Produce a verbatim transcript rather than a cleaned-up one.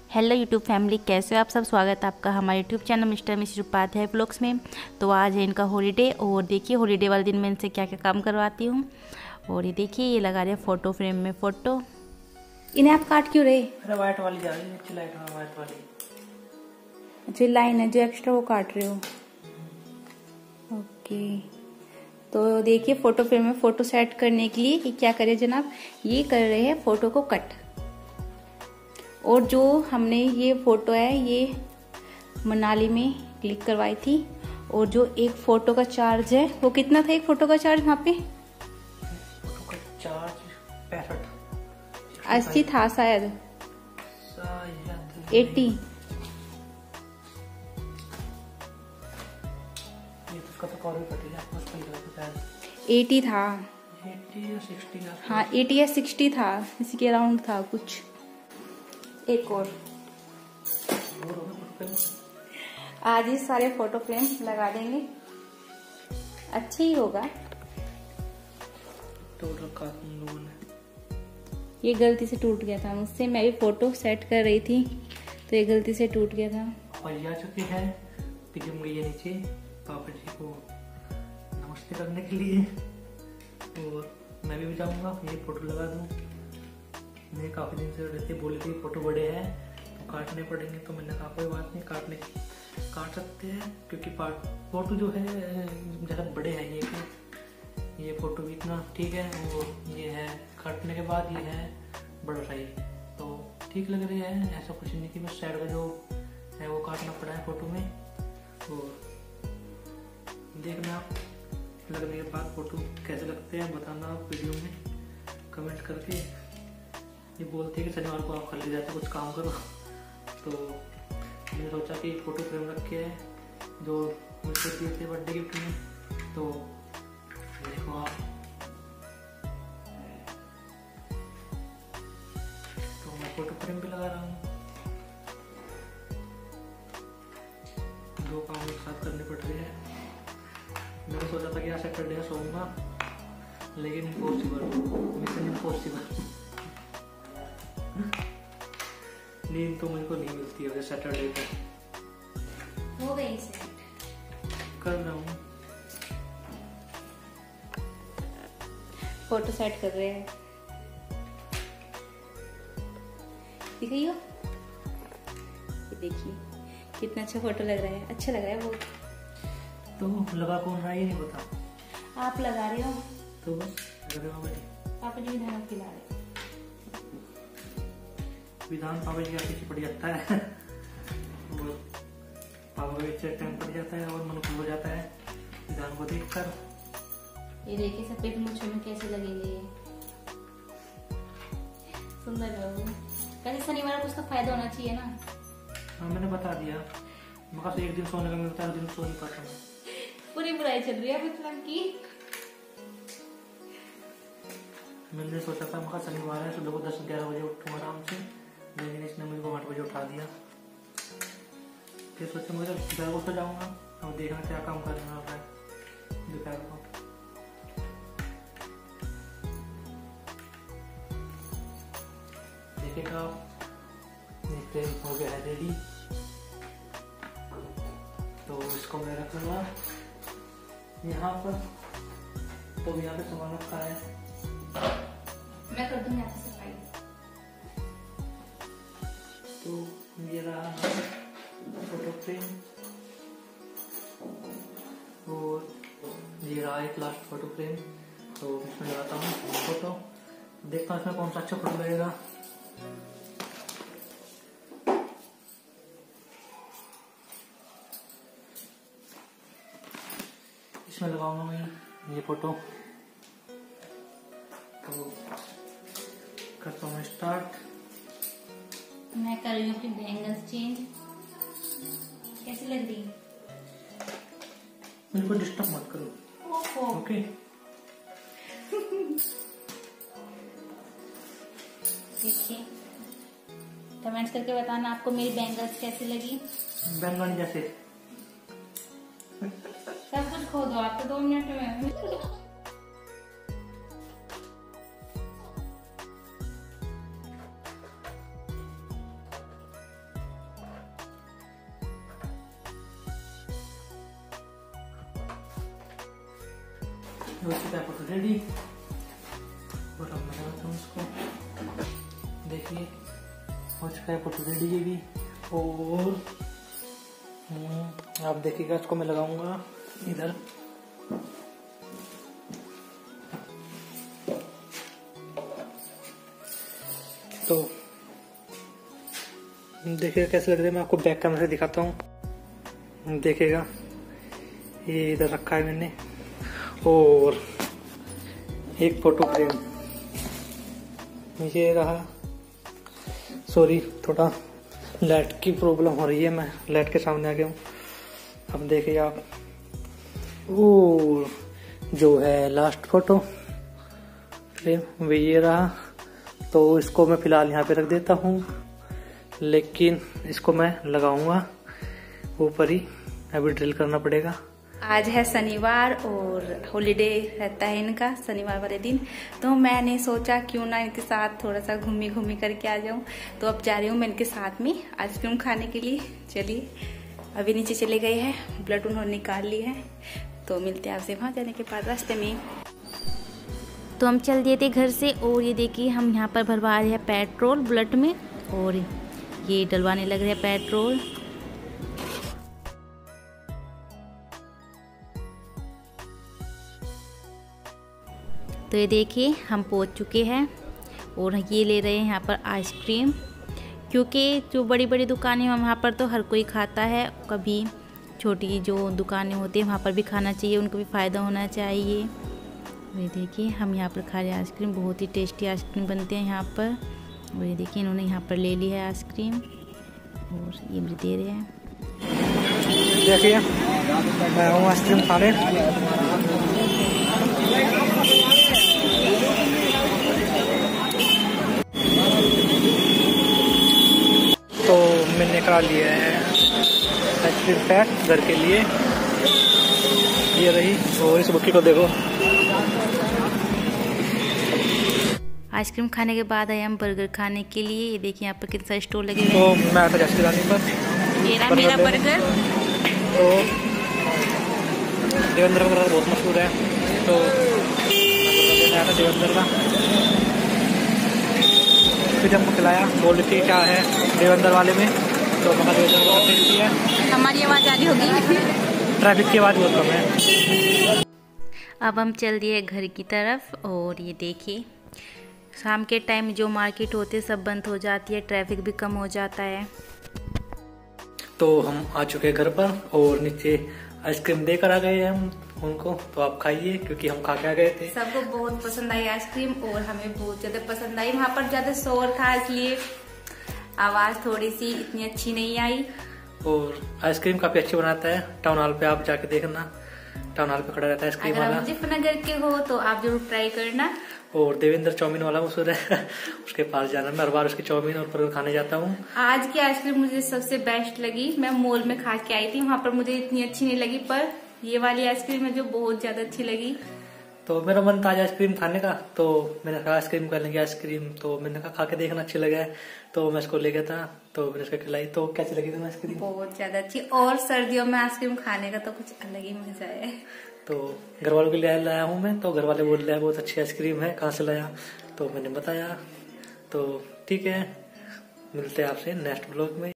Hello YouTube family, कैसे हो आप सब। स्वागत है आपका हमारे YouTube channel mister Miss Upadhyay vlogs में। तो आज है इनका हॉलीडे और देखिए हॉलीडे वाले दिन मैं इनसे क्या क्या काम करवाती हूँ। और ये देखिए ये लगा रहे हैं फ़ोटो फ्रेम में फ़ोटो। इन्हें आप काट क्यों रहे? अरे वाइट वाली जा रही है, अच्छी लाइट है वाइट वाली। अच्छा लाइन है जो एक्स्ट्रा वो काट रहे हो। ओके, तो देखिए फ़ोटो फ्रेम में फ़ोटो सेट करने के लिए ये क्या करे जनाब, ये कर रहे हैं फ़ोटो को कट। और जो हमने ये फ़ोटो है ये मनाली में क्लिक करवाई थी। और जो एक फ़ोटो का चार्ज है वो कितना था, एक फ़ोटो का चार्ज वहाँ पे फोटो का चार्ज पैंसठ अस्सी था शायद, एट्टी। ये तो उसका तो कॉल भी कटी है, उस पर लगा था एटी था, एट्टी या सिक्सटी का। हाँ एटी या सिक्सटी था, इसी के अराउंड था कुछ। एक और आज ही सारे फोटो फ्रेम लगा देंगे, अच्छा ही होगा। टूट रखा तुम लोगों ने। ये गलती से टूट गया था मुझसे, मैं भी फोटो सेट कर रही थी तो ये गलती से टूट गया था। और ये आ चुके हैं पीएम गई है नीचे पापा जी को नमस्ते करने के लिए। और मैं भी जाऊंगा, ये फोटो लगा दूं। मैं काफी दिन से रहते बोले थे फोटो बड़े हैं तो काटने पड़ेंगे, तो मैंने कहा कोई बात नहीं, काटने काट सकते हैं क्योंकि फोटो जो है ज़्यादा बड़े हैं। ये कि ये फोटो भी इतना ठीक है और ये है काटने के बाद ये है बड़ा सही, तो ठीक लग रहे हैं। ऐसा कुछ नहीं कि बस साइड का जो है वो काटना पड़ा है फोटो में। और देखना आप लगने के बाद फोटो कैसे लगते हैं, बताना आप वीडियो में कमेंट करके। ये बोलते हैं कि शनिवार को आप खाली जाते कुछ काम करो, तो मैंने सोचा कि फोटो फ्रेम रखे हैं जो मुझसे दिए थे बर्थडे गिफ्ट में, तो देखो आप। तो मैं फोटो फ्रेम भी लगा रहा हूँ, दो काम एक साथ करने पड़ रहे हैं। मैंने सोचा था कि आज सैटरडे सोऊंगा, लेकिन इम्पॉसिबल, मिशन इम्पॉसिबल। नींद तो मुझको नहीं मिलती है सैटरडे को। हो गई सेट, कर रहा हूँ फोटो सेट कर रहे हैं। दिखाइयो, ये देखिए कितना अच्छा फोटो लग रहा है, अच्छा लग रहा है वो। तो लगा कौन रहा है ये नहीं पता, आप लगा रहे हो तो बस लगा बेटी। पापा जी विधान खिला रहे। विधान पापा जी का पीछे पड़ जाता है और पापा का पीछे टाइम पड़ जाता है और मन खुल हो जाता है विधान को देखकर। ये देखिए सफेद मूंछों में कैसे लगेंगे ये, सुंदर है वो। कैसे शनिवार को उसका फायदा होना चाहिए ना। हाँ मैंने बता दिया, मगर से एक दिन सोने का मिलता है, दिन सो नहीं पाता मैं। पूरी बुराई चल रही है मतलब की। मैंने सोचा था मगर शनिवार है, सुबह को दस ग्यारह बजे उठूंगा आराम से, लेकिन इसने मुझे आठ बजे उठा दिया। फिर सोचा मुझे दोपहर को सो जाऊंगा, अब देखना क्या काम करना होता है दोपहर को। देखिएगा ये फ्रेम हो गया है रेडी, तो इसको मैं रखूंगा यहाँ पर। तो यहाँ पे सामान रखा है, मैं कर दूंगी आपकी सफाई। तो ये रहा फोटो फ्रेम और ये रहा एक लास्ट फोटो फ्रेम। तो इसमें लगाता हूँ फोटो, देखता हूँ इसमें कौन सा अच्छा फोटो लगेगा। इसमें लगाऊंगा मैं ये फोटो, तो करता हूँ स्टार्ट। मैं कर रही हूँ अपनी बैंगल्स चेंज। कैसी लग रही है? मेरे को डिस्टर्ब मत करो, ओके। देखिए कमेंट्स करके बताना आपको मेरी बैंगल्स कैसी लगी। बैंगन जैसे सब कुछ खो दो आप तो दो मिनट में। हो चुका है फोटो रेडी और अब मैं लगाता हूँ इसको। देखिए हो चुका है फोटो रेडी ये भी। और आप देखिएगा इसको मैं लगाऊंगा इधर। तो देखिएगा कैसे लग रहा है, मैं आपको बैक कैमरा से दिखाता हूँ। देखिएगा ये इधर रखा है मैंने और एक फोटो फ्रेम ये रहा। सॉरी थोड़ा लाइट की प्रॉब्लम हो रही है, मैं लाइट के सामने आ गया हूँ। अब देखिए आप, और जो है लास्ट फोटो फ्रेम वो ये रहा। तो इसको मैं फिलहाल यहाँ पे रख देता हूँ, लेकिन इसको मैं लगाऊंगा ऊपर ही, अभी ड्रिल करना पड़ेगा। आज है शनिवार और हॉलीडे रहता है इनका शनिवार वाले दिन, तो मैंने सोचा क्यों ना इनके साथ थोड़ा सा घूमी घूमी करके आ जाऊं। तो अब जा रही हूँ मैं इनके साथ में आइसक्रीम खाने के लिए। चलिए अभी नीचे चले गए हैं, ब्लड उन्होंने निकाल ली है, तो मिलते हैं आपसे वहाँ जाने के बाद रास्ते में। तो हम चल दिए थे घर से और ये देखिए हम यहाँ पर भरवा रहे हैं पेट्रोल ब्लड में और ये डलवाने लग रहे हैं पेट्रोल। तो ये देखिए हम पहुंच चुके हैं और ये ले रहे हैं यहाँ पर आइसक्रीम, क्योंकि जो बड़ी बड़ी दुकानें हैं वहाँ पर तो हर कोई खाता है, कभी छोटी जो दुकानें होती हैं वहाँ पर भी खाना चाहिए, उनको भी फ़ायदा होना चाहिए। ये देखिए हम यहाँ पर खा रहे हैं आइसक्रीम, बहुत ही टेस्टी आइसक्रीम बनते हैं यहाँ पर। और ये देखिए इन्होंने यहाँ पर ले ली है आइसक्रीम और ये मुझे दे रहे हैं। देखिए मैं हूँ आइसक्रीम खाने। तो मैंने करा लिया है आइसक्रीम पैक घर के लिए, ये रही। और इस बुक्की को देखो। आइसक्रीम खाने के बाद आए हम बर्गर खाने के लिए। ये देखिए यहाँ पर कितना स्टोर लगे हुए हैं। तो मैं आता जैसे जाने पर ये रहा मेरा बर्गर। तो देवेंद्र का बर्गर बहुत मशहूर है, तो मैं आता देवेंद्र का। फिर हमको खिलाया, बोल रही थी क्या है देवेंद्र वाले में, तो हमारा देवेंद्र बहुत टेस्टी है। हमारी आवाज़ आ रही होगी, ट्रैफिक की आवाज़ बहुत कम है। अब हम चल दिए घर की तरफ और ये देखिए शाम के टाइम जो मार्केट होते सब बंद हो जाती है, ट्रैफिक भी कम हो जाता है। तो हम आ चुके हैं घर पर और नीचे आइसक्रीम देकर आ गए हैं हम उनको। तो आप खाइए क्योंकि हम खा के आ गए थे। सबको बहुत पसंद आई आइसक्रीम और हमें बहुत ज्यादा पसंद आई। वहाँ पर ज्यादा शोर था इसलिए आवाज थोड़ी सी इतनी अच्छी नहीं आई। और आइसक्रीम काफी अच्छी बनाता है, टाउन हॉल पे आप जाके देखना, टाउन हॉल पे खड़ा रहता है आइसक्रीम वाला। अगर आप मुजफ्फरनगर के हो तो आप जरूर ट्राई करना। और देवेंद्र चाउमीन वाला मशहूर है उसके पास जाना, मैं हर बार उसकी चाउमीन और बर्गर खाने जाता हूँ। आज की आइसक्रीम मुझे सबसे बेस्ट लगी, मैं मॉल में खा के आई थी, वहाँ पर मुझे इतनी अच्छी नहीं लगी, पर ये वाली आइसक्रीम है जो बहुत ज्यादा अच्छी लगी। तो मेरा मन था आज आइसक्रीम खाने का, तो मैंने कहा आइसक्रीम कर लेंगे आइसक्रीम। तो मैंने कहा खा के देखना अच्छी लगा है, तो मैं इसको ले गया था, तो मैंने इसको खिलाई। तो कैसी लगी तुम्हें आइसक्रीम? बहुत ज्यादा अच्छी, और सर्दियों में आइसक्रीम खाने का तो कुछ अलग ही मजा है। तो घर वालों के लिए लाया हूँ मैं, तो घर वाले बोल रहे हैं बहुत अच्छी आइसक्रीम है, कहाँ से लाया? तो मैंने बताया। तो ठीक है, मिलते हैं आपसे नेक्स्ट ब्लॉग में।